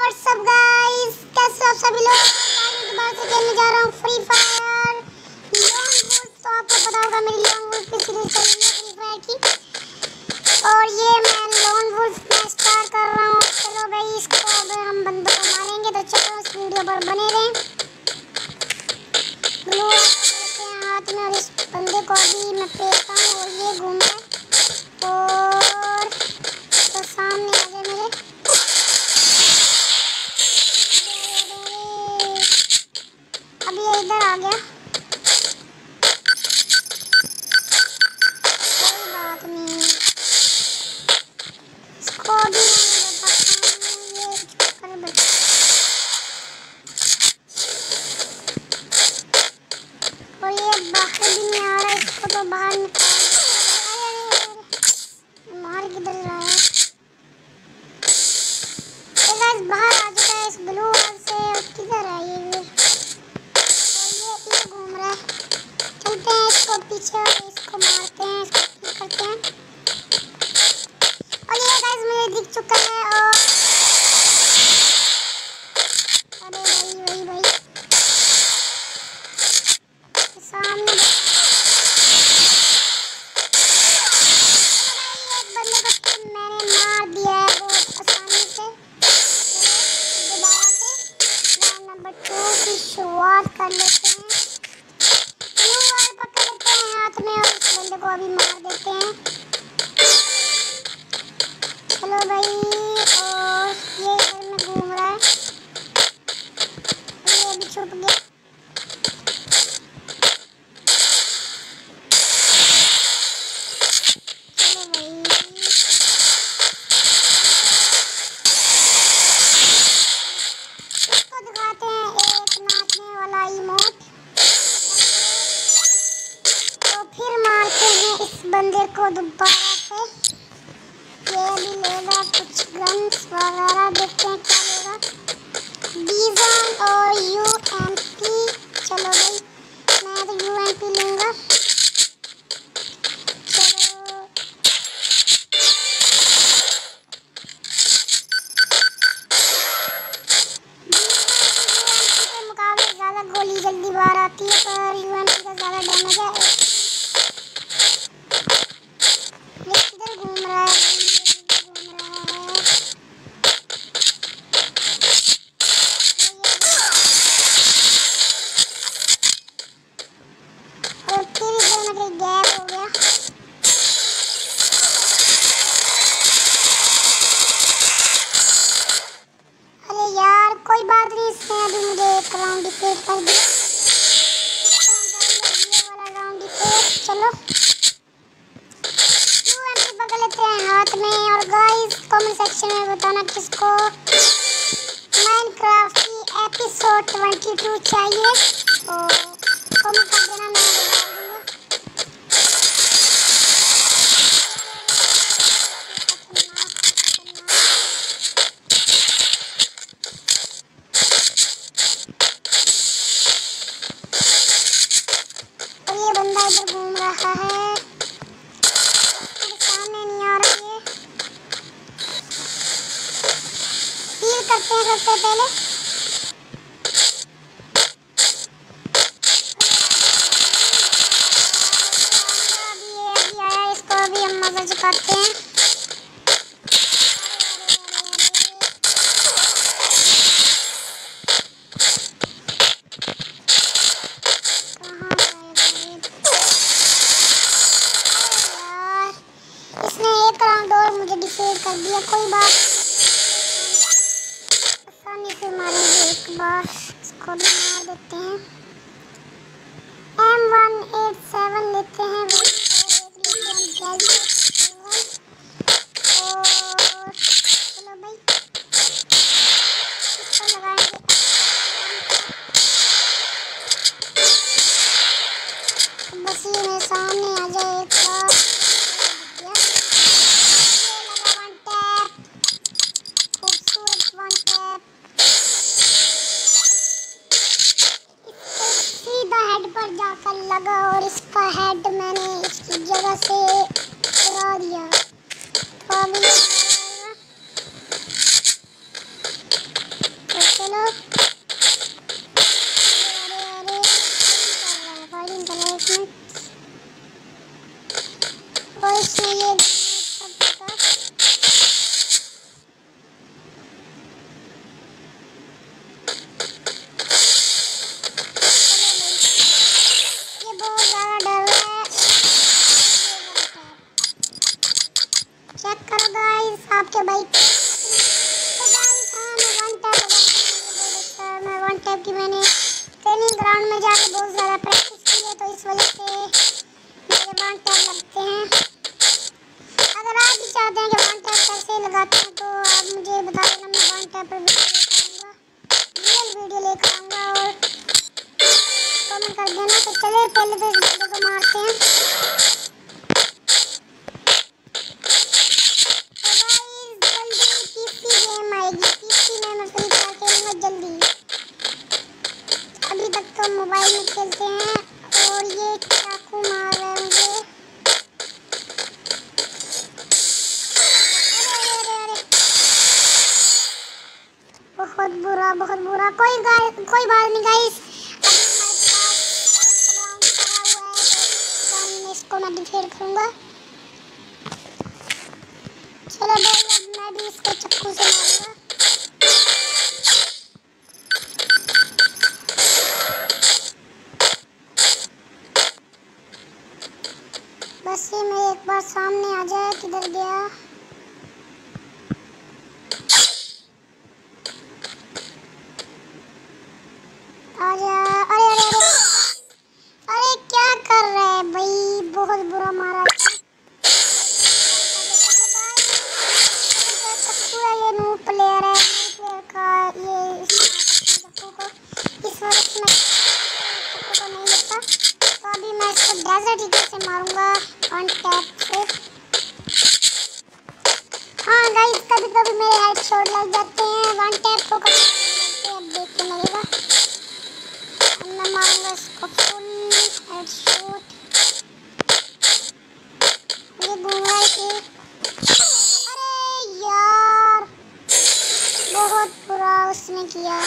WhatsApp guys, कैसे हो सभी लोग। दोबारा से खेलने जा रहा हूँ फ्री फायर लॉन्ग वुल्फ। तो आपको पता होगा मेरी लॉन्ग वुल्फ की सीरीज चल रही है फ्री फायर की, और ये मैं लॉन्ग वुल्फ में स्टार्ट कर रहा हूँ। चलो भाई, इसको अब हम बंदों को मारेंगे, तो चलो इस वीडियो पर बने रहें। ग्लू लेते हैं हाथ में, और इस बंदे को अभी मैं फेंकता हूँ और ये घूम रहा है, और तो सामने आ गए मेरे। अभी ये इधर आ गया, कोई बात नहीं, इसको भी ये कर बैठा। और ये बाहर भी नहीं आ रहा, इसको तो बाहर निकाल। मार किधर रहा है ये गाइस, बाहर आ चुका है इस ब्लू वॉल से। किधर है ये घूम रहा है। चलते हैं इसको पीछे और इसको मारते हैं, इसको करते हैं। और ये गाइस मुझे दिख चुका है, और अरे भाई भाई सामने एक बंदे को मैंने मार दिया है बहुत आसानी से। दोबारा से राउंड नंबर 2 की शुरुआत कर लेते हैं। पकड़ लेते हैं हाथ में और इस बंदे को अभी मार देते हैं। चलो भाई, और ये इधर में घूम रहा है, ये अभी छुप गया। चलो भाई, इसको दिखाते हैं एक नाचने वाला इमोट, तो फिर मारते हैं इस बंदे को दोबारा से। ये भी लेगा कुछ गन्स वगैरह, देखते हैं क्या लेगा। बीजन और यूएमपी। चलो भाई, मैं तो यूएमपी लूँगा। चलो यूएमपी के मुकाबले ज़्यादा गोली जल्दी बाहर आती है, पर यूएमपी का ज़्यादा डैमेज है। किधर घूम रहा है, घूम रहा है। और फिर इधर में गैप हो गया। अरे यार कोई बात नहीं, इसने अभी मुझे एक राउंड डिफीट कर दिया। ये वाला राउंड डिफीट। चलो पकड़ लेते हैं हाथ में। और गाइस कमेंट सेक्शन में बताना किसको माइनक्राफ्ट की एपिसोड 22 चाहिए, तो कमेंट कर देना, मैं बता दूंगा। और ये बंदा इधर घूम रहा है, करते हैं सबसे पहले। अभी आया, इसको अभी हम मजा चुकाते हैं। इसने एक राउंड और मुझे डिफीट कर दिया, कोई बात से मारेंगे एक बार, इसको भी मार देते हैं। M187 लेते हैं, और चलो भाई इसको लगाएंगे। बस ये मेरे सामने आ जाए एक बार। खूबसूरत वन टैप, हेड पर जाकर लगा, और इसका हेड मैंने इसकी जगह से उड़ा दिया। तो अभी चलो। अरे फायरिंग कर रहा है इसमें। और इसमें ये सब पता। ये बहुत ज़्यादा डर रहा है। चेक करो गाइस आपके बाइक। तो गाइस हाँ मैं वन टैप की मैंने ट्रेनिंग ग्राउंड में जाके बहुत ज़्यादा प्रैक्टिस की है, तो इस वजह से मेरे वन टैप लगते हैं। अगर आप भी चाहते हैं कि वन टैप कैसे लगाते हैं तो आप मुझे बता देना, मैं वन टैप पर रियल वीडियो लेकर आऊँगा और कमेंट कर देना। तो चलिए पहले तो इस वीडियो को मारते हैं। अभी तक तो मोबाइल में खेलते हैं और ये चाकू मार रहा है मुझे। अरे बहुत बुरा बहुत बुरा। कोई बात नहीं गाइस, मैं इसको मैं डिफेंड करूंगा। चलो भाई अब मैं भी इसको चाकू से मारूंगा। बस ये मैं एक बार सामने आ जाए। किधर गया? आजा। अरे अरे अरे अरे क्या कर रहा है भाई, बहुत बुरा मारा। ये न्यू प्लेयर है, प्लेयर का ये चाकू को इस वक्त मैं चाकू को नहीं लेता। तो अभी मैं इसको डेजर्ट ईगल से मारूंगा वन टैप से। हाँ गाइस कभी कभी मेरे हेडशॉट लग जाते हैं, वन टैप को कभी लगते हैं। अब देखते लगेगा। मैं मारूंगा इसको फुल हेडशॉट। ये घूम रहा है। अरे यार बहुत बुरा उसने किया।